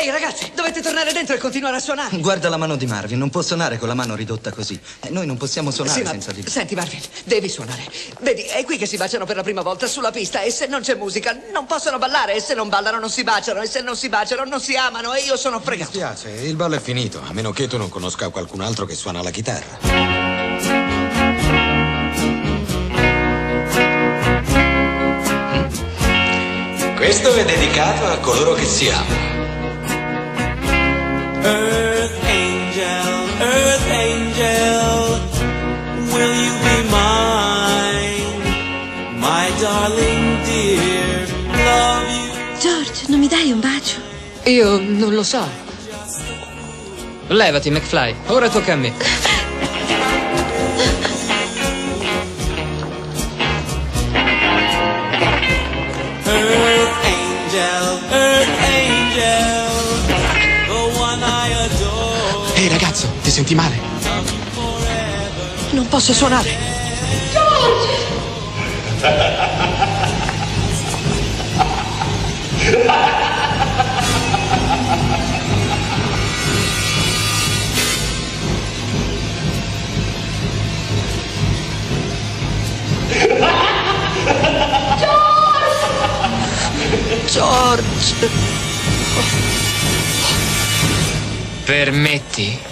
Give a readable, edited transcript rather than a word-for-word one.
Ehi ragazzi, dovete tornare dentro e continuare a suonare. Guarda la mano di Marvin, non può suonare con la mano ridotta così. Noi non possiamo suonare senza di lui. Senti Marvin, devi suonare. Vedi, è qui che si baciano per la prima volta sulla pista e se non c'è musica non possono ballare e se non ballano non si baciano e se non si baciano non si amano e io sono fregato. Mi spiace, il ballo è finito, a meno che tu non conosca qualcun altro che suona la chitarra. Questo è dedicato a coloro che si amano. Earth angel, will you be mine? My darling dear, love you. George, non mi dai un bacio? Io non lo so. Levati, McFly. Ora tocca a me. Earth angel, the one I adore. Ehi ragazzo, ti senti male? Non posso suonare. George! Permetti?